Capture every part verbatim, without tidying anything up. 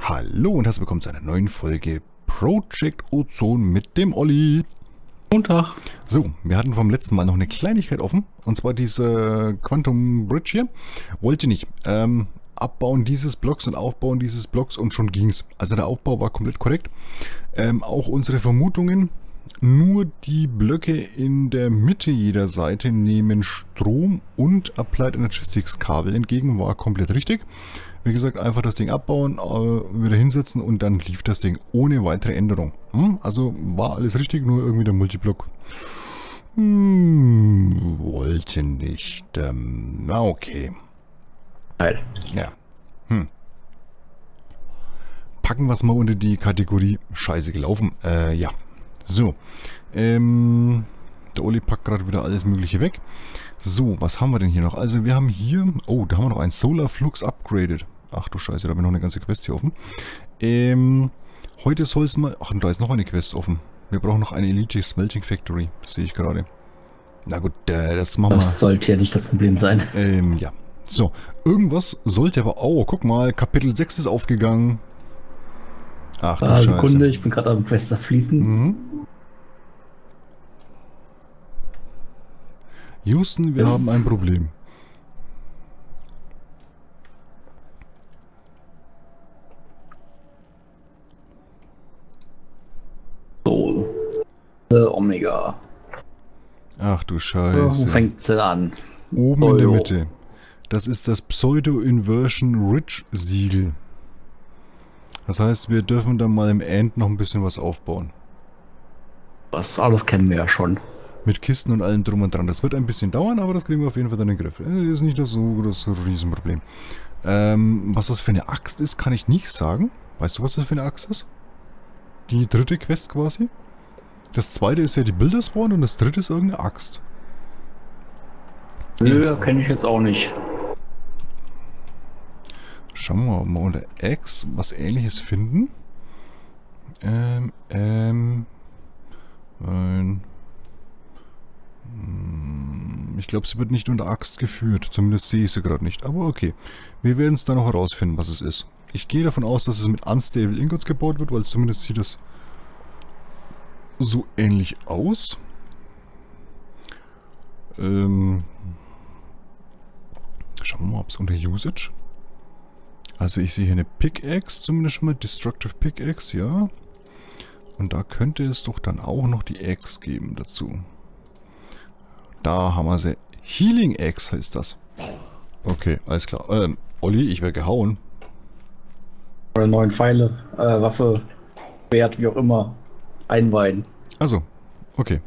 Hallo und herzlich willkommen zu einer neuen Folge Project Ozone mit dem Olli. Guten Tag. So, wir hatten vom letzten Mal noch eine Kleinigkeit offen, und zwar diese Quantum Bridge hier. Wollte nicht. Ähm, abbauen dieses Blocks und aufbauen dieses Blocks und schon ging's. Also der Aufbau war komplett korrekt. Ähm, auch unsere Vermutungen, nur die Blöcke in der Mitte jeder Seite nehmen Strom und Applied Energistics Kabel entgegen, war komplett richtig. Wie gesagt, einfach das Ding abbauen, äh, wieder hinsetzen und dann lief das Ding ohne weitere Änderung. Hm? Also war alles richtig, nur irgendwie der Multiblock hm, wollte nicht. Ähm, na okay. Geil. Ja. Hm. Packen wir es mal unter die Kategorie Scheiße gelaufen. Äh, ja. So. Ähm, der Oli packt gerade wieder alles Mögliche weg. So, was haben wir denn hier noch? Also wir haben hier... Oh, da haben wir noch ein Solar Flux upgraded. Ach du Scheiße, da haben wir noch eine ganze Quest hier offen. Ähm, heute soll es mal... Ach, und da ist noch eine Quest offen. Wir brauchen noch eine Elite Smelting Factory. Das sehe ich gerade. Na gut, äh, das machen wir... Das sollte ja nicht das Problem sein. Ähm, ja. So, irgendwas sollte aber... Oh, guck mal, Kapitel sechs ist aufgegangen. Ach du ah, Scheiße. Sekunde, ich bin gerade am Quest fließen. Mhm. Houston, wir Das haben ein Problem. So. Äh, Omega. Ach du Wo Scheiße. fängt's denn an? Oben Oh, in der jo. Mitte. Das ist das Pseudo-Inversion Ridge Siegel. Das heißt, wir dürfen dann mal im End noch ein bisschen was aufbauen. Das alles kennen wir ja schon. Mit Kisten und allem drum und dran. Das wird ein bisschen dauern, aber das kriegen wir auf jeden Fall dann in den Griff. Das ist nicht das so das Riesenproblem. Ähm, was das für eine Axt ist, kann ich nicht sagen. Weißt du, was das für eine Axt ist? Die dritte Quest quasi. Das zweite ist ja die Bildersworn und das dritte ist irgendeine Axt. Nö, kenne ich jetzt auch nicht. Schauen wir mal unter X was Ähnliches finden. Ähm, ähm, ein... Ich glaube, sie wird nicht unter Axt geführt. Zumindest sehe ich sie gerade nicht. Aber okay. Wir werden es dann noch herausfinden, was es ist. Ich gehe davon aus, dass es mit Unstable Ingots gebaut wird, weil zumindest sieht es so ähnlich aus. Ähm Schauen wir mal, ob es unter Usage... Also ich sehe hier eine Pickaxe, zumindest schon mal Destructive Pickaxe, ja. Und da könnte es doch dann auch noch die Axe geben dazu. Da haben wir sie. Healing Axe heißt das. Okay, alles klar. Ähm, Olli, ich werde gehauen. Oder neuen Pfeile, äh, Waffe, Schwert, wie auch immer. Einweihen. Also, okay.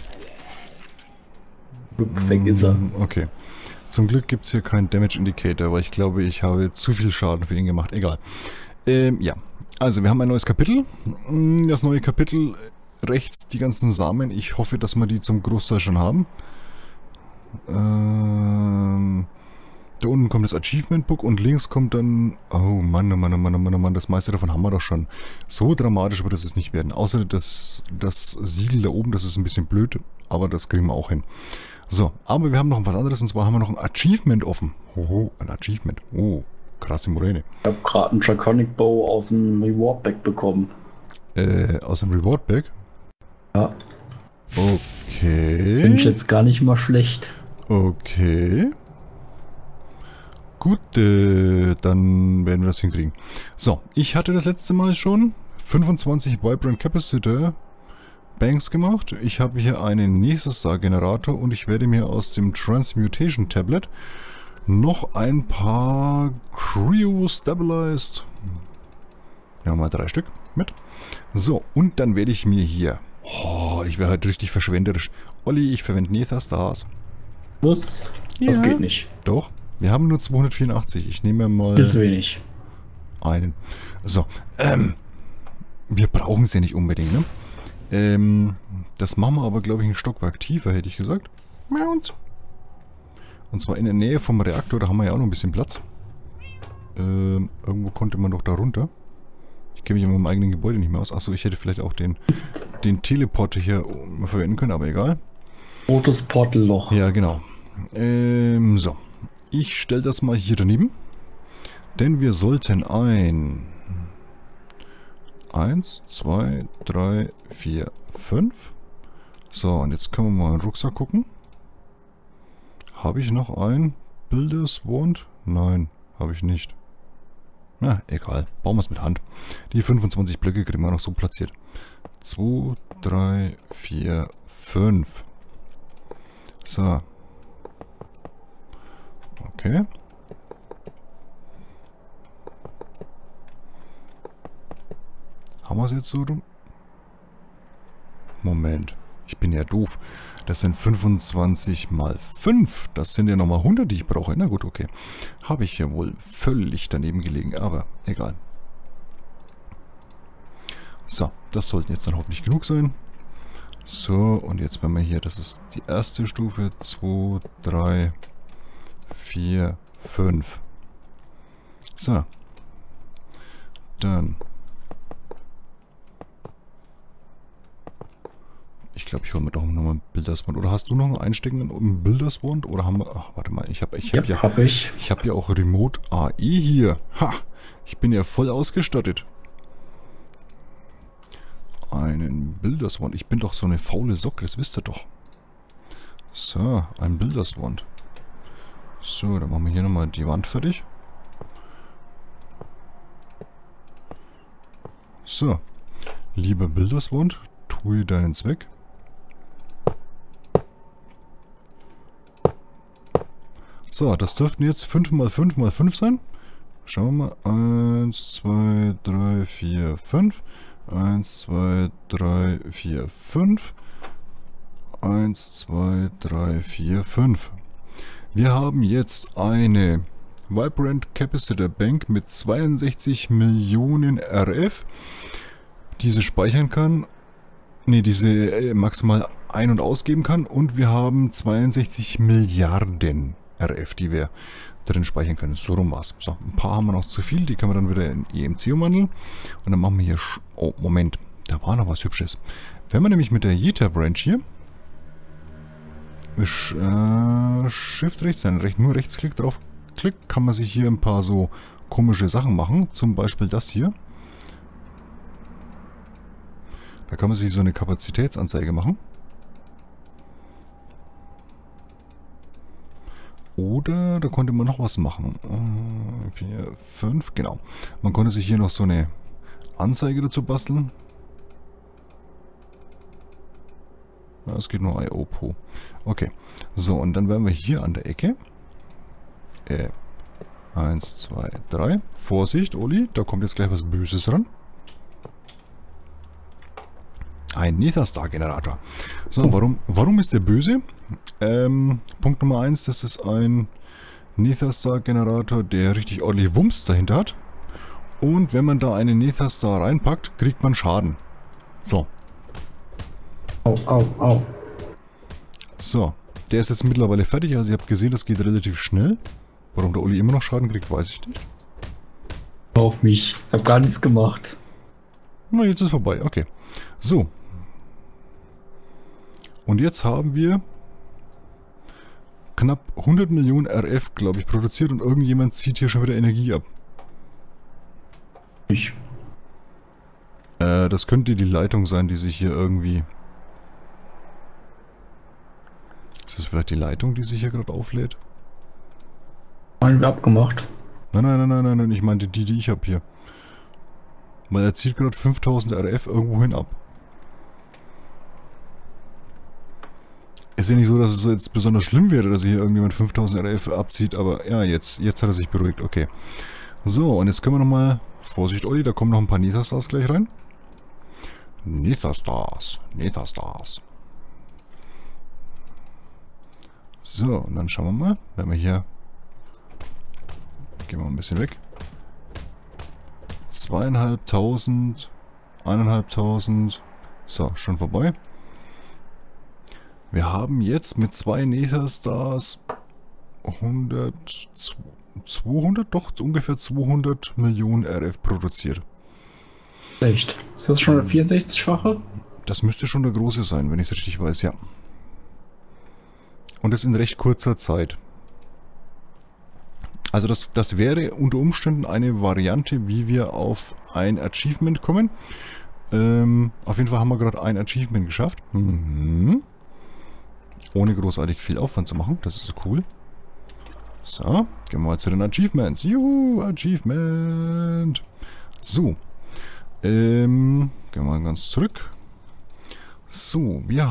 Weg ist er. Okay. Zum Glück gibt es hier keinen Damage Indicator, weil ich glaube, ich habe zu viel Schaden für ihn gemacht. Egal. Ähm, ja. Also, wir haben ein neues Kapitel. Das neue Kapitel, rechts die ganzen Samen. Ich hoffe, dass wir die zum Großteil schon haben. Ähm, da unten kommt das Achievement Book und links kommt dann... Oh Mann, oh Mann, oh Mann, oh Mann, oh Mann, das meiste davon haben wir doch schon. So dramatisch wird es nicht werden. Außer das, das Siegel da oben, das ist ein bisschen blöd, aber das kriegen wir auch hin. So, aber wir haben noch was anderes, und zwar haben wir noch ein Achievement offen. Hoho, ein Achievement. Oh, krasse Moräne. Ich habe gerade einen Draconic Bow aus dem Reward Bag bekommen. Äh, aus dem Reward Bag? Ja. Okay. Finde ich jetzt gar nicht mal schlecht. Okay. Gut, äh, dann werden wir das hinkriegen. So, ich hatte das letzte Mal schon fünfundzwanzig Vibrant Capacitor Banks gemacht. Ich habe hier einen Nesostar-Generator und ich werde mir aus dem Transmutation Tablet noch ein paar Cryo-Stabilized, ja mal drei Stück mit. So, und dann werde ich mir hier, oh, ich wäre halt richtig verschwenderisch. Olli, ich verwende Nethastars. Was? Das Ja. geht nicht. Doch, wir haben nur zweihundertvierundachtzig. Ich nehme mal Viel zu wenig. einen. So, ähm, wir brauchen es ja nicht unbedingt, ne? Ähm, das machen wir aber, glaube ich, ein Stockwerk tiefer, hätte ich gesagt. Mount. Und zwar in der Nähe vom Reaktor, da haben wir ja auch noch ein bisschen Platz. Ähm, irgendwo konnte man doch da runter. Ich kenne mich in meinem eigenen Gebäude nicht mehr aus. Achso, ich hätte vielleicht auch den, den Teleporter hier verwenden können, aber egal. Rotes Portalloch. Ja, genau. Ähm, so. Ich stelle das mal hier daneben. Denn wir sollten ein eins, zwei, drei, vier, fünf. So, und jetzt können wir mal in den Rucksack gucken. Habe ich noch ein Builderswand? Nein, habe ich nicht. Na, egal. Bauen wir es mit Hand. Die fünfundzwanzig Blöcke kriegen wir noch so platziert. zwei, drei, vier, fünf. So. Okay. Haben wir es jetzt so? Moment. Ich bin ja doof. Das sind fünfundzwanzig mal fünf. Das sind ja nochmal hundert, die ich brauche. Na gut, okay. Habe ich ja wohl völlig daneben gelegen, aber egal. So, das sollten jetzt dann hoffentlich genug sein. So, und jetzt wenn wir hier, das ist die erste Stufe. zwei, drei, vier, fünf. So. Dann. Ich glaube, ich hole mir doch nochmal ein Builderswand. Oder hast du noch einen einsteckenden um Builderswand? Oder haben wir... Ach, warte mal. Ich habe ich hab ja, ja, hab ich. Ich habe ja auch Remote A I hier. Ha! Ich bin ja voll ausgestattet. Einen Builderswand. Ich bin doch so eine faule Socke. Das wisst ihr doch. So, ein Builderswand. So, dann machen wir hier nochmal die Wand fertig. So. Lieber Builderswand, tue deinen Zweck. So, das dürften jetzt fünf mal fünf mal fünf sein. Schauen wir mal. eins, zwei, drei, vier, fünf. eins, zwei, drei, vier, fünf. eins, zwei, drei, vier, fünf. Wir haben jetzt eine Vibrant Capacitor Bank mit zweiundsechzig Millionen R F. Diese speichern kann. Ne, diese äh, maximal ein- und ausgeben kann. Und wir haben zweiundsechzig Milliarden R F, die wir drin speichern können. So rum war's. So, ein paar haben wir noch zu viel. Die können wir dann wieder in E M C umwandeln. Und dann machen wir hier... Sch oh, Moment. Da war noch was Hübsches. Wenn man nämlich mit der Jeta Branch hier... Sch äh, Shift rechts, nein, recht, nur Rechtsklick drauf klickt, kann man sich hier ein paar so komische Sachen machen. Zum Beispiel das hier. Da kann man sich so eine Kapazitätsanzeige machen. Oder da konnte man noch was machen. vier, fünf, genau. Man konnte sich hier noch so eine Anzeige dazu basteln. Das geht nur I O P O. Okay. So, und dann werden wir hier an der Ecke. Äh, eins, zwei, drei. Vorsicht, Oli, da kommt jetzt gleich was Böses ran. Ein Netherstar-Generator. So, warum, warum ist der böse? Ähm, Punkt Nummer eins, das ist ein Netherstar-Generator, der richtig ordentlich Wumms dahinter hat. Und wenn man da einen Netherstar reinpackt, kriegt man Schaden. So. Au, au, au. So, der ist jetzt mittlerweile fertig. Also ihr habt gesehen, das geht relativ schnell. Warum der Uli immer noch Schaden kriegt, weiß ich nicht. Auf mich. Ich habe gar nichts gemacht. Na, jetzt ist vorbei. Okay. So. Und jetzt haben wir knapp hundert Millionen R F, glaube ich, produziert. Und irgendjemand zieht hier schon wieder Energie ab. Ich. Äh, das könnte die Leitung sein, die sich hier irgendwie... Ist das vielleicht die Leitung, die sich hier gerade auflädt? Haben wir abgemacht. Nein, nein, nein, nein, nein, nein, ich meinte die, die ich habe hier. Weil er zieht gerade fünftausend R F irgendwo hin ab. Ist ja nicht so, dass es jetzt besonders schlimm wäre, dass hier irgendjemand fünftausend R F abzieht, aber ja, jetzt, jetzt hat er sich beruhigt, okay. So, und jetzt können wir nochmal... Vorsicht, Olli, da kommen noch ein paar Nethersstars gleich rein. Nethersstars, Nethersstars. So, und dann schauen wir mal, wenn wir hier... Gehen wir mal ein bisschen weg. Zweieinhalbtausend, eineinhalbtausend. So, schon vorbei. Wir haben jetzt mit zwei Nethersstars hundert, zweihundert, doch ungefähr zweihundert Millionen R F produziert. Echt? Ist das schon eine vierundsechzig-fache? Das müsste schon der große sein, wenn ich es richtig weiß, ja. Und das in recht kurzer Zeit. Also das, das wäre unter Umständen eine Variante, wie wir auf ein Achievement kommen. Ähm, auf jeden Fall haben wir gerade ein Achievement geschafft. Mhm. Ohne großartig viel Aufwand zu machen. Das ist cool. So, gehen wir mal zu den Achievements. Juhu, Achievement. So. Ähm, gehen wir mal ganz zurück. So, wir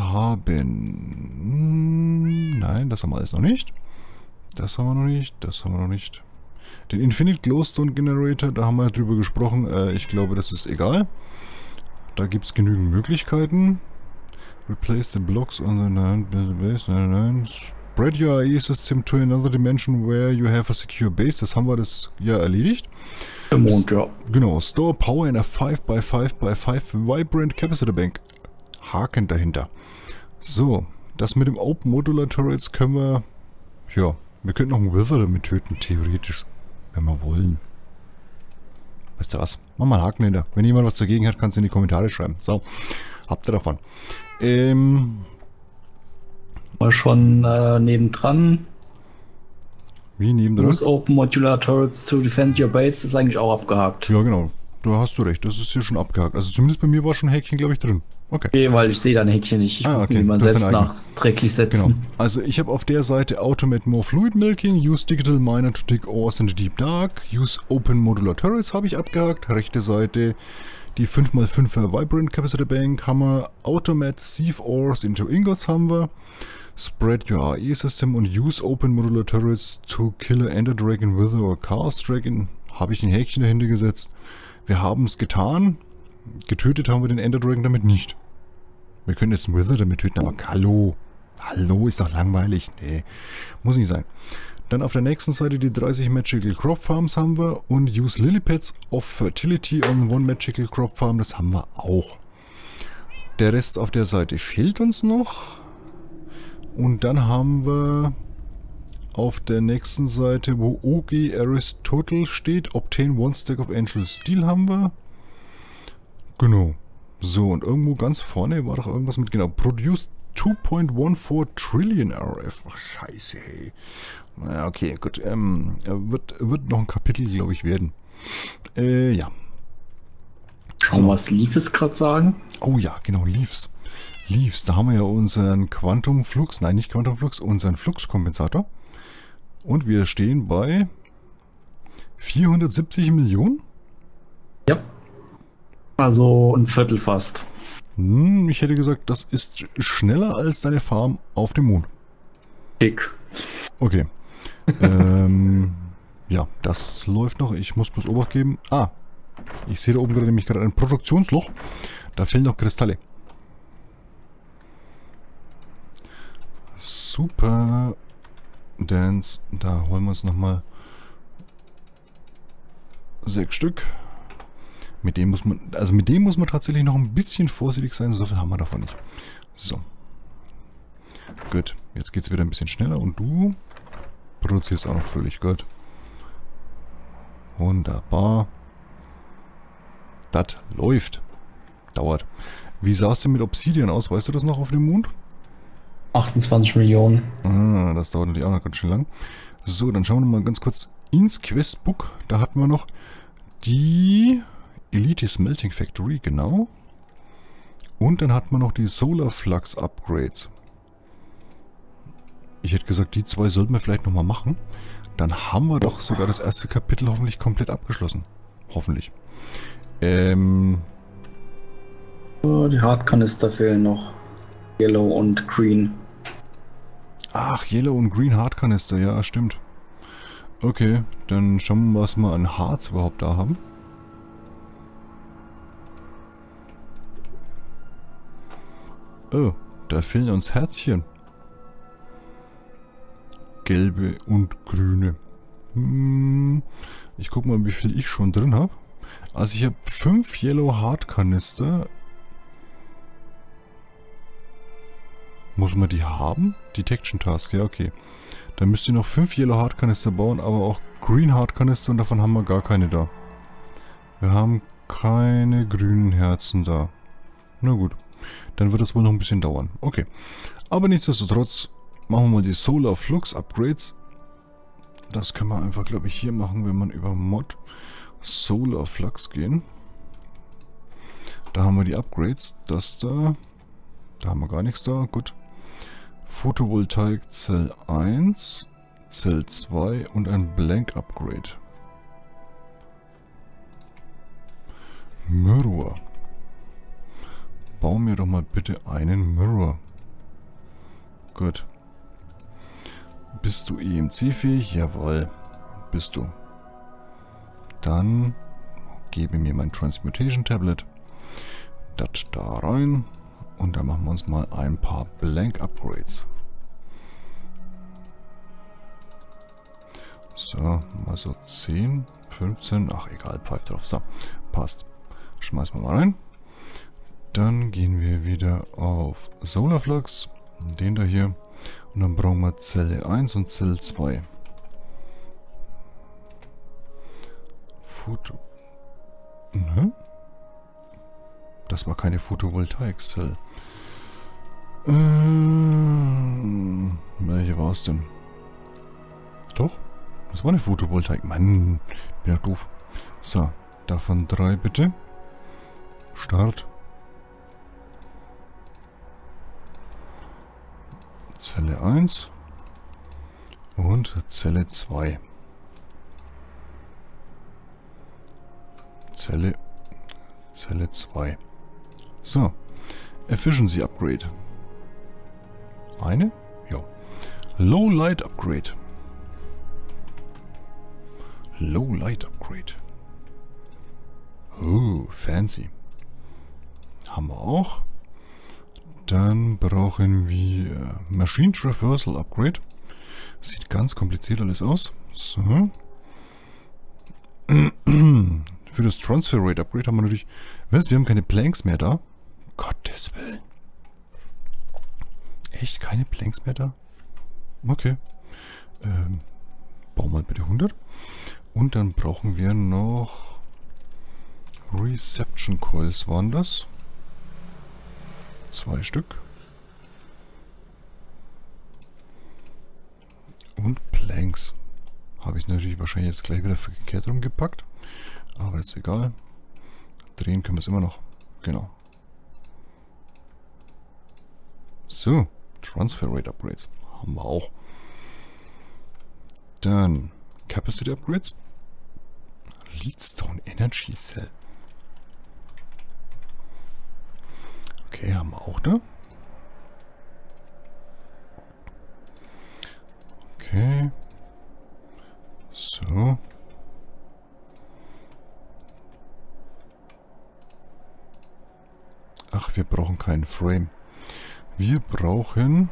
haben... Nein, das haben wir alles noch nicht. Das haben wir noch nicht, das haben wir noch nicht. Den Infinite Glowstone Generator, da haben wir drüber gesprochen. Äh, ich glaube, das ist egal. Da gibt es genügend Möglichkeiten. Replace the blocks on the base. Spread your A I system to another dimension where you have a secure base. Das haben wir das ja erledigt. Im Mond, ja. Genau. Store power in a five by five by five vibrant capacitor bank. Haken dahinter. So, das mit dem Open Modular Turrets können wir... Ja, wir könnten noch einen Wither damit töten, theoretisch. Wenn wir wollen. Weißt du was? Mach mal einen Haken hinter. Wenn jemand was dagegen hat, kannst du in die Kommentare schreiben. So, habt ihr davon. Ähm... Mal schon äh, nebendran. Wie nebendran? Use Open Modular Turrets to defend your base ist eigentlich auch abgehakt. Ja, genau. Da hast du recht. Das ist hier schon abgehakt. Also zumindest bei mir war schon ein Häkchen, glaube ich, drin. Okay. Okay, weil ich sehe deine Häkchen nicht. Ich ah, muss okay. die mal das selbst nachträglich setzen. Genau. Also ich habe auf der Seite Automate More Fluid Milking, Use Digital Miner to dig ores in the Deep Dark, Use Open Modular Turrets habe ich abgehakt. Rechte Seite die fünf mal fünfer Vibrant Capacitor Bank haben wir. Automate Sieve Ores into Ingots haben wir. Spread your A I System und Use Open Modular Turrets to kill a Ender Dragon, Wither or Chaos Dragon. Habe ich ein Häkchen dahinter gesetzt. Wir haben es getan. Getötet haben wir den Ender Dragon damit nicht. Wir können jetzt einen Wither damit töten, aber hallo. Hallo, ist doch langweilig. Nee, muss nicht sein. Dann auf der nächsten Seite die dreißig Magical Crop Farms haben wir. Und Use Lilypads of Fertility on one Magical Crop Farm. Das haben wir auch. Der Rest auf der Seite fehlt uns noch. Und dann haben wir auf der nächsten Seite, wo O G Aristotle steht, Obtain one Stack of Angel Steel haben wir. Genau. So, und irgendwo ganz vorne war doch irgendwas mit, genau, Produce two point one four Trillion R F. Ach, scheiße, hey. Naja, okay, gut. Ähm, wird, wird noch ein Kapitel, glaube ich, werden. Äh, ja. Schauen wir, was Leafs gerade sagen. Oh ja, genau, Leafs. Leafs, da haben wir ja unseren Quantum Flux, nein, nicht Quantum Flux, unseren Fluxkompensator. Und wir stehen bei vierhundertsiebzig Millionen. Ja. Also ein Viertel fast. Hm, ich hätte gesagt, das ist schneller als deine Farm auf dem Mond. Dick. Okay. ähm, ja, das läuft noch. Ich muss bloß Obacht geben. Ah, ich sehe da oben gerade nämlich gerade ein Produktionsloch. Da fehlen noch Kristalle. Super. Dance. Da holen wir uns nochmal sechs Stück. Mit dem muss man, also mit dem muss man tatsächlich noch ein bisschen vorsichtig sein. So viel haben wir davon nicht. So. Gut. Jetzt geht es wieder ein bisschen schneller und du produzierst auch noch fröhlich. Gut. Wunderbar. Das läuft. Dauert. Wie sah es denn mit Obsidian aus? Weißt du das noch auf dem Mond? achtundzwanzig Millionen. Ah, das dauert natürlich auch noch ganz schön lang. So, dann schauen wir mal ganz kurz ins Questbook. Da hatten wir noch die Elite Smelting Factory, genau. Und dann hatten wir noch die Solar Flux Upgrades. Ich hätte gesagt, die zwei sollten wir vielleicht nochmal machen. Dann haben wir doch sogar das erste Kapitel hoffentlich komplett abgeschlossen. Hoffentlich. Ähm... Die Hardkanister fehlen noch. Yellow und Green. Ach, Yellow und Green Hardkanister, ja, stimmt. Okay, dann schauen wir mal, was wir an Harz überhaupt da haben. Oh, da fehlen uns Herzchen. Gelbe und grüne. Hm, ich guck mal, wie viel ich schon drin habe. Also ich habe fünf Yellow Hardkanister. Muss man die haben? Detection Task, ja okay. Dann müsst ihr noch fünf Yellow Hardkanister bauen, aber auch Green Hardkanister und davon haben wir gar keine da. Wir haben keine grünen Herzen da. Na gut. Dann wird das wohl noch ein bisschen dauern. Okay. Aber nichtsdestotrotz machen wir mal die Solar Flux Upgrades. Das können wir einfach, glaube ich, hier machen, wenn man über Mod Solar Flux gehen. Da haben wir die Upgrades. Das da. Da haben wir gar nichts da. Gut. Photovoltaik Zell eins, Zell zwei und ein Blank Upgrade. Mirror. Bau mir doch mal bitte einen Mirror. Gut. Bist du E M C-fähig? Jawohl. Bist du. Dann gebe mir mein Transmutation Tablet. Das da rein. Und dann machen wir uns mal ein paar Blank Upgrades. So, mal so zehn, fünfzehn. Ach egal, pfeift drauf. So, passt. Schmeißen wir mal rein. Dann gehen wir wieder auf Solar Flux. Den da hier. Und dann brauchen wir Zelle eins und Zelle zwei. Foto. Ne? Das war keine Photovoltaik-Zelle. Ähm, welche war es denn? Doch, das war eine Photovoltaik. Mann, bin ja doof. So, davon drei bitte. Start. Zelle eins und Zelle zwei. Zelle, Zelle zwei. So, Efficiency Upgrade. Eine? Ja. Low Light Upgrade. Low Light Upgrade. Oh, fancy. Haben wir auch. Dann brauchen wir Machine Traversal Upgrade. Sieht ganz kompliziert alles aus. So. Für das Transfer Rate Upgrade haben wir natürlich... Was? Wir haben keine Planks mehr da? Gottes Willen. Echt keine Planks mehr da? Okay. Ähm, bau mal bitte hundert. Und dann brauchen wir noch... Reception Coils waren das. Zwei Stück. Und Planks. Habe ich natürlich wahrscheinlich jetzt gleich wieder verkehrt rumgepackt. Aber ist egal. Drehen können wir es immer noch. Genau. So. Transfer Rate Upgrades. Haben wir auch. Dann Capacity Upgrades. Leadstone Energy Cell. Okay, haben wir auch da. Okay. So. Ach, wir brauchen keinen Frame. Wir brauchen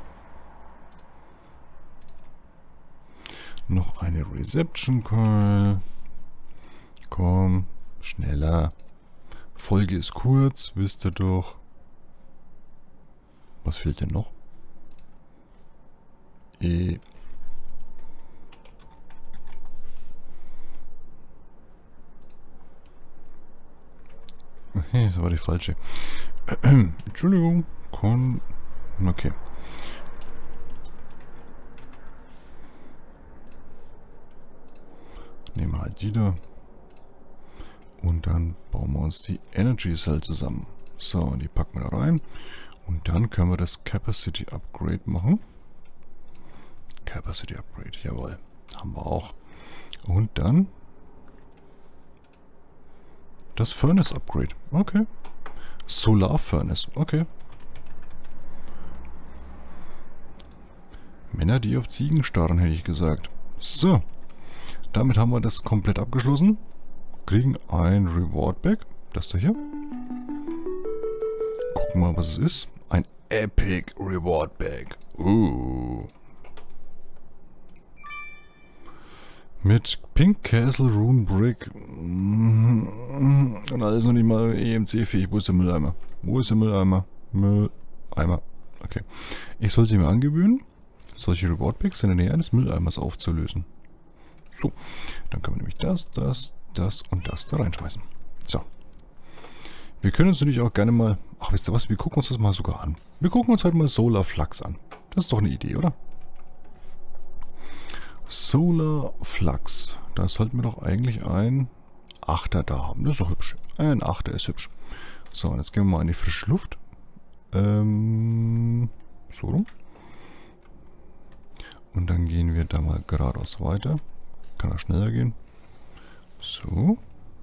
noch eine Reception Coil. Komm, schneller. Folge ist kurz, wisst ihr doch. Was fehlt denn noch? E. Okay, das war die falsche. Entschuldigung. Kon okay. Nehmen wir halt die da. Und dann bauen wir uns die Energy Cell zusammen. So, die packen wir da rein. Und dann können wir das Capacity Upgrade machen. Capacity Upgrade, jawohl. Haben wir auch. Und dann das Furnace Upgrade. Okay. Solar Furnace. Okay. Männer, die auf Ziegen starren, hätte ich gesagt. So. Damit haben wir das komplett abgeschlossen. Kriegen ein Reward Bag. Das da hier. Gucken wir mal, was es ist. Ein Epic Reward Bag. Uh. Mit Pink Castle Rune Brick. Und alles noch nicht mal E M C-fähig. Wo ist der Mülleimer? Wo ist der Mülleimer? Mülleimer. Okay. Ich sollte mir angewöhnen, solche Reward Bags in der Nähe eines Mülleimers aufzulösen. So. Dann können wir nämlich das, das, das und das da reinschmeißen. So. Wir können uns natürlich auch gerne mal... Ach, wisst ihr was? Wir gucken uns das mal sogar an. Wir gucken uns heute mal Solar Flux an. Das ist doch eine Idee, oder? Solar Flux. Da sollten wir doch eigentlich ein Achter da haben. Das ist doch hübsch. Ein Achter ist hübsch. So, und jetzt gehen wir mal in die frische Luft. Ähm, so rum. Und dann gehen wir da mal geradeaus weiter. Kann er schneller gehen. So.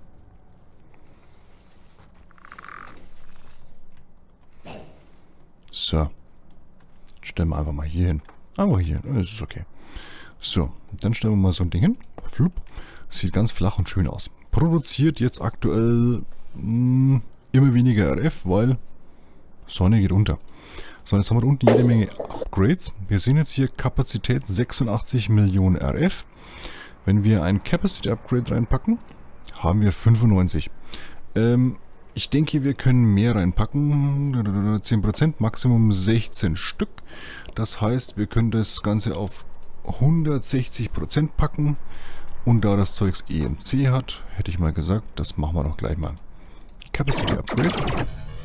So. Stellen wir einfach mal hier hin. Aber hier, das ist okay. So, dann stellen wir mal so ein Ding hin. Flup. Sieht ganz flach und schön aus. Produziert jetzt aktuell mh, immer weniger R F, weil Sonne geht unter. So, jetzt haben wir unten jede Menge Upgrades. Wir sehen jetzt hier Kapazität sechsundachtzig Millionen R F. Wenn wir ein Capacity Upgrade reinpacken, haben wir fünfundneunzig. Ähm, ich denke, wir können mehr reinpacken. zehn Prozent, Maximum sechzehn Stück. Das heißt, wir können das Ganze auf hundertsechzig Prozent packen. Und da das Zeugs E M C hat, hätte ich mal gesagt, das machen wir doch gleich mal. Capacity Upgrade.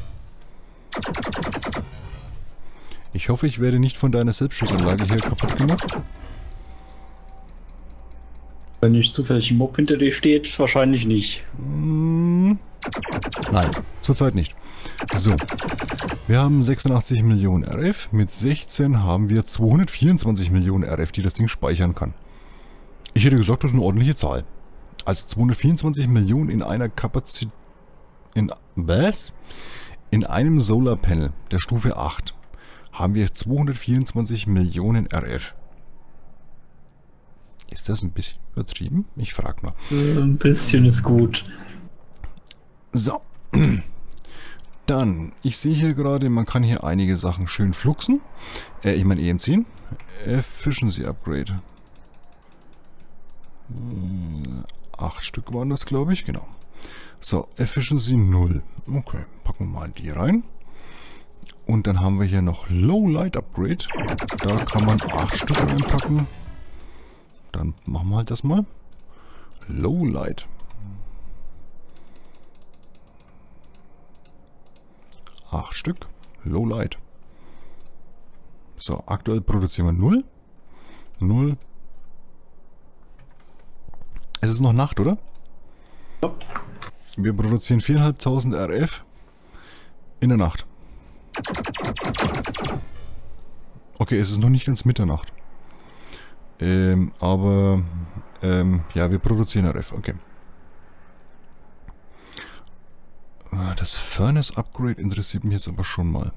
Ich hoffe, ich werde nicht von deiner Selbstschussanlage hier kaputt gemacht. Wenn nicht zufällig ein Mob hinter dir steht, wahrscheinlich nicht. Hm, nein, zurzeit nicht. So, wir haben sechsundachtzig Millionen R F. Mit sechzehn haben wir zweihundertvierundzwanzig Millionen R F, die das Ding speichern kann. Ich hätte gesagt, das ist eine ordentliche Zahl. Also zweihundertvierundzwanzig Millionen in einer Kapazität... In... Was? In einem Solarpanel der Stufe acht haben wir zweihundertvierundzwanzig Millionen R F. Ist das ein bisschen übertrieben? Ich frage mal. Ein bisschen ist gut. So. Dann, ich sehe hier gerade, man kann hier einige Sachen schön fluxen. Äh, ich meine E M C. Efficiency Upgrade. Acht Stück waren das, glaube ich. Genau. So, Efficiency null. Okay, packen wir mal die rein. Und dann haben wir hier noch Low Light Upgrade. Da kann man acht Stück reinpacken. Dann machen wir halt das mal. Low Light. acht Stück. Low Light. So, aktuell produzieren wir null. null. Es ist noch Nacht, oder? Ja. Wir produzieren viertausendfünfhundert R F in der Nacht. Okay, es ist noch nicht ganz Mitternacht. Ähm, aber, ähm, ja, wir produzieren R F, okay. Das Furnace Upgrade interessiert mich jetzt aber schon mal.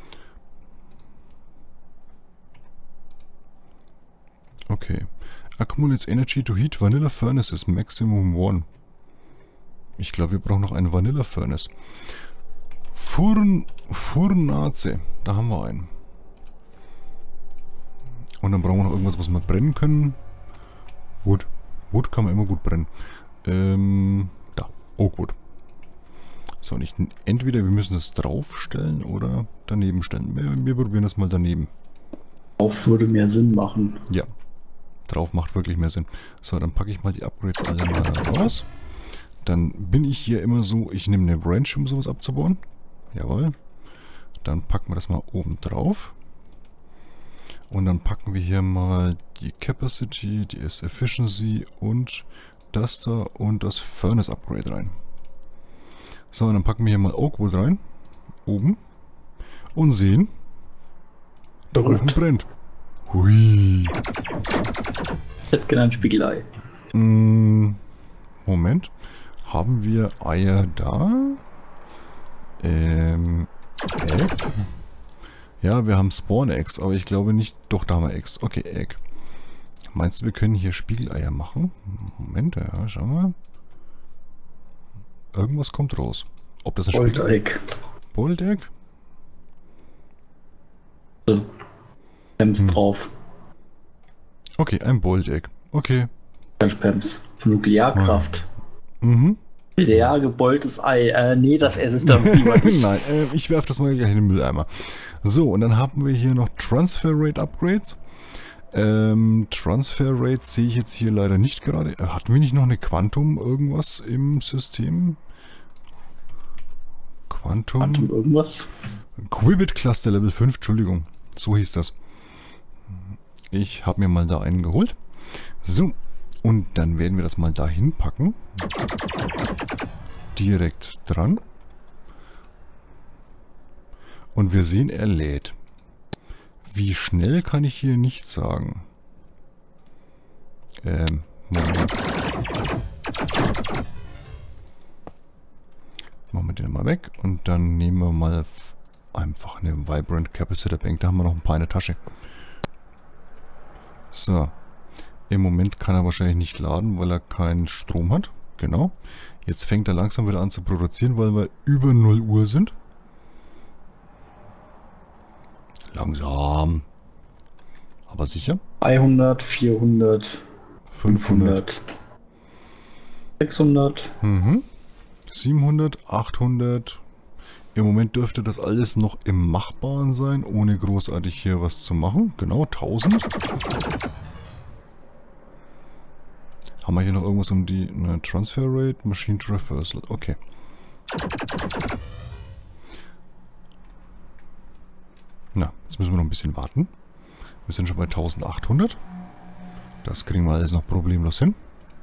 Okay. Accumulates Energy to heat Vanilla Furnaces Maximum one. Ich glaube, wir brauchen noch einen Vanilla Furnace. Furn, Furnace. Da haben wir einen. Und dann brauchen wir noch irgendwas, was wir brennen können. Wood. Wood kann man immer gut brennen. Ähm, da. Oakwood. So, nicht entweder wir müssen das draufstellen oder daneben stellen. Wir, wir probieren das mal daneben. Drauf würde mehr Sinn machen. Ja. Drauf macht wirklich mehr Sinn. So, dann packe ich mal die Upgrades alle mal raus. Dann bin ich hier immer so, ich nehme eine Branch, um sowas abzubauen. Jawohl. Dann packen wir das mal oben drauf. Und dann packen wir hier mal die Capacity, die Efficiency und das da und das Furnace Upgrade rein. So, und dann packen wir hier mal Oakwood rein. Oben. Und sehen, der Ofen brennt. Hui. Ich hätte gerne ein Spiegelei. Mm, Moment. Haben wir Eier da? Ähm, Egg? Ja, wir haben Spawn-Eggs, aber ich glaube nicht... Doch, da haben wir Eggs. Okay, Egg. Meinst du, wir können hier Spiegeleier machen? Moment, ja, schau mal. Irgendwas kommt raus. Ob das ein Boiled Spiegelei... Egg. Boiled Egg? So. Pems hm. drauf. Okay, ein Boiled Egg. Okay. Ganz Pems. Nuklearkraft. Mhm. Ja, gebeultes Ei. Äh, nee, das esse ich dann lieber nicht. Nein, äh, ich werfe das mal gleich in den Mülleimer. So, und dann haben wir hier noch Transfer Rate Upgrades. Ähm, Transfer Rate sehe ich jetzt hier leider nicht gerade. Hatten wir nicht noch eine Quantum irgendwas im System? Quantum... Quantum irgendwas? Quibbit Cluster Level fünf, Entschuldigung. So hieß das. Ich habe mir mal da einen geholt. So, und dann werden wir das mal dahin packen. Direkt dran. Und wir sehen, er lädt. Wie schnell kann ich hier nicht sagen. Ähm, Moment. Machen wir den mal weg und dann nehmen wir mal einfach eine Vibrant Capacitor Bank. Da haben wir noch ein paar in der Tasche. So. Im Moment kann er wahrscheinlich nicht laden, weil er keinen Strom hat. Genau. Jetzt fängt er langsam wieder an zu produzieren, weil wir über null Uhr sind. Langsam. Aber sicher. dreihundert, vierhundert, fünfhundert, sechshundert. Mhm. siebenhundert, achthundert. Im Moment dürfte das alles noch im Machbaren sein, ohne großartig hier was zu machen. Genau, tausend. Haben wir hier noch irgendwas um die ne, Transfer Rate, Machine Traversal. Okay. Na, jetzt müssen wir noch ein bisschen warten. Wir sind schon bei eintausendachthundert. Das kriegen wir alles noch problemlos hin.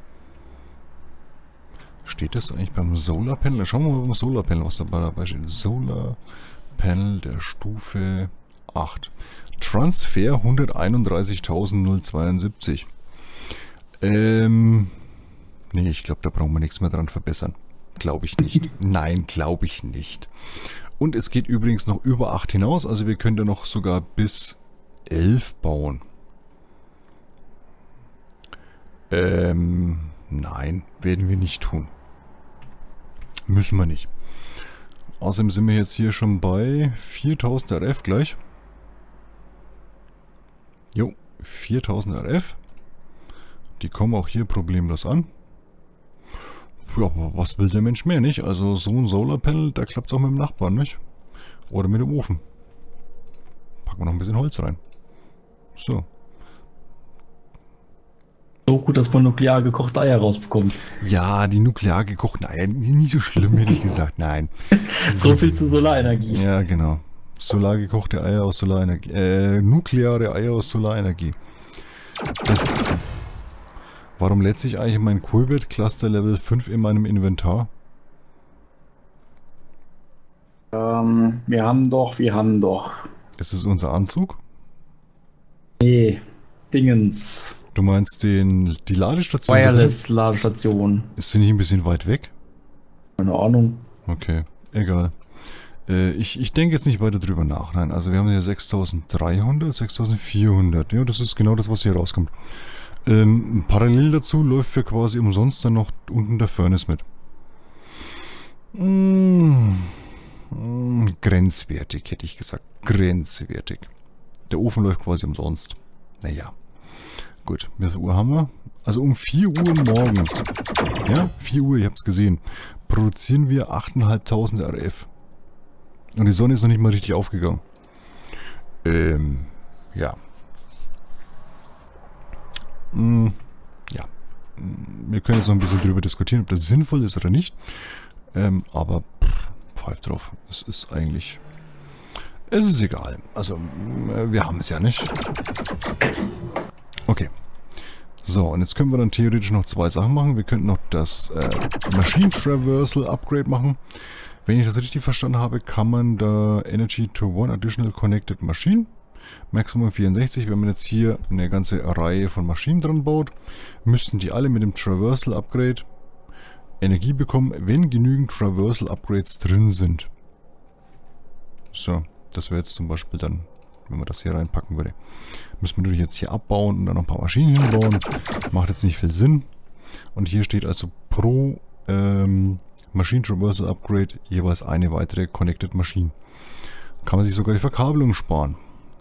Steht das eigentlich beim Solar Panel? Schauen wir mal beim Solar Panel, was dabei dabei steht. Solar Panel der Stufe acht. Transfer hunderteinunddreißigtausendzweiundsiebzig. Ähm. Nee, ich glaube, da brauchen wir nichts mehr dran verbessern. Glaube ich nicht. Nein, glaube ich nicht. Und es geht übrigens noch über acht hinaus. Also wir können da noch sogar bis elf bauen. Ähm. Nein, werden wir nicht tun. Müssen wir nicht. Außerdem sind wir jetzt hier schon bei viertausend R F gleich. Jo, viertausend R F. Die kommen auch hier problemlos an. Ja, aber was will der Mensch mehr, nicht? Also so ein Solarpanel, da klappt es auch mit dem Nachbarn, nicht? Oder mit dem Ofen. Packen wir noch ein bisschen Holz rein. So. So gut, dass man nuklear gekochte Eier rausbekommt. Ja, die nuklear gekochten Eier, nicht so schlimm, hätte ich gesagt. Nein. So viel zu Solarenergie. Ja, genau. Solar gekochte Eier aus Solarenergie. Äh, nukleare Eier aus Solarenergie. Das... Warum lädt sich eigentlich mein Quibbit Cluster Level fünf in meinem Inventar? Ähm, wir haben doch, wir haben doch. Ist es unser Anzug? Nee, Dingens. Du meinst den, die Ladestation? Wireless-Ladestation. Ist sie nicht ein bisschen weit weg? Keine Ahnung. Okay, egal. Äh, ich, ich denke jetzt nicht weiter drüber nach. Nein, also wir haben hier sechstausenddreihundert, sechstausendvierhundert. Ja, das ist genau das, was hier rauskommt. Ähm, parallel dazu läuft für quasi umsonst dann noch unten der Furnace mit. Mmh, mmh, grenzwertig, hätte ich gesagt. Grenzwertig. Der Ofen läuft quasi umsonst. Naja. Gut, wie viel Uhr haben wir? Also um vier Uhr morgens. Ja, vier Uhr, ihr habt es gesehen. Produzieren wir achttausendfünfhundert R F. Und die Sonne ist noch nicht mal richtig aufgegangen. Ähm, ja. Ja, wir können jetzt noch ein bisschen drüber diskutieren, ob das sinnvoll ist oder nicht. Ähm, aber pfeift drauf. Es ist eigentlich... Es ist egal. Also, wir haben es ja nicht. Okay. So, und jetzt können wir dann theoretisch noch zwei Sachen machen. Wir könnten noch das äh, Machine Traversal Upgrade machen. Wenn ich das richtig verstanden habe, kann man da Energy to one Additional Connected Machine. Maximum vierundsechzig, wenn man jetzt hier eine ganze Reihe von Maschinen dran baut, müssten die alle mit dem Traversal Upgrade Energie bekommen, wenn genügend Traversal Upgrades drin sind. So, das wäre jetzt zum Beispiel dann, wenn man das hier reinpacken würde. Müssen wir natürlich jetzt hier abbauen und dann noch ein paar Maschinen hinbauen. Macht jetzt nicht viel Sinn. Und hier steht also pro ähm, Machine Traversal Upgrade jeweils eine weitere Connected Machine. Kann man sich sogar die Verkabelung sparen.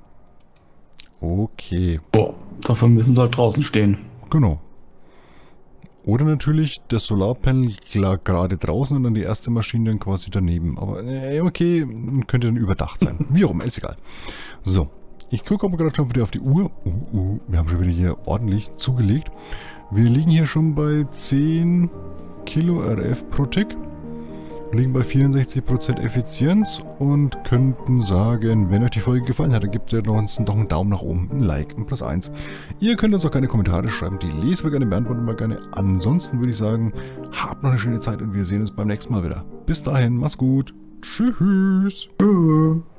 Okay. Boah, dafür müssen sie halt draußen stehen. Genau. Oder natürlich das Solarpanel gerade draußen und dann die erste Maschine dann quasi daneben. Aber äh, okay, könnte dann überdacht sein. Wie auch immer, ist egal. So, ich gucke aber gerade schon wieder auf die Uhr. Uh, uh, wir haben schon wieder hier ordentlich zugelegt. Wir liegen hier schon bei zehn Kilo R F pro Tick. liegen bei vierundsechzig Prozent Effizienz und könnten sagen, wenn euch die Folge gefallen hat, dann gebt ihr uns doch einen Daumen nach oben, ein Like, ein Plus eins. Ihr könnt uns auch keine Kommentare schreiben, die lesen wir gerne, beantworten wir gerne. Ansonsten würde ich sagen, habt noch eine schöne Zeit und wir sehen uns beim nächsten Mal wieder. Bis dahin, mach's gut. Tschüss. Tschüss.